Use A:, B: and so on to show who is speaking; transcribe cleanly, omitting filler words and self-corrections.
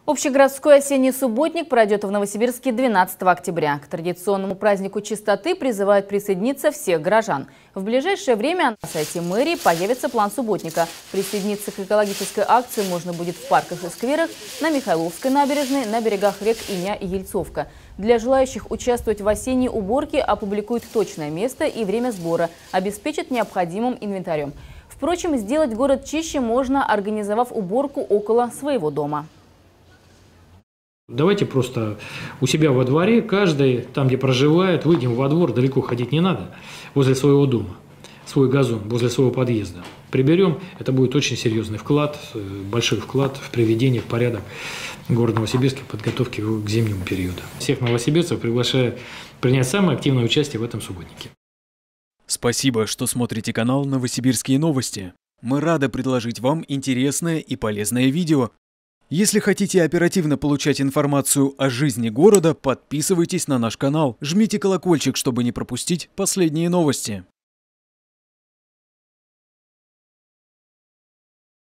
A: Общегородской осенний субботник пройдет в Новосибирске 12 октября. К традиционному празднику чистоты призывают присоединиться всех горожан. В ближайшее время на сайте мэрии появится план субботника. Присоединиться к экологической акции можно будет в парках и скверах, на Михайловской набережной, на берегах рек Иня и Ельцовка. Для желающих участвовать в осенней уборке опубликуют точное место и время сбора, обеспечат необходимым инвентарем. Впрочем, сделать город чище можно, организовав уборку около своего дома.
B: Давайте просто у себя во дворе, каждый, там, где проживает, выйдем во двор, далеко ходить не надо, возле своего дома, свой газон, возле своего подъезда. Приберем, это будет очень серьезный вклад, большой вклад в приведение в порядок города Новосибирска, подготовки к зимнему периоду. Всех новосибирцев приглашаю принять самое активное участие в этом субботнике.
C: Спасибо, что смотрите канал «Новосибирские новости». Мы рады предложить вам интересное и полезное видео. Если хотите оперативно получать информацию о жизни города, подписывайтесь на наш канал, жмите колокольчик, чтобы не пропустить последние новости.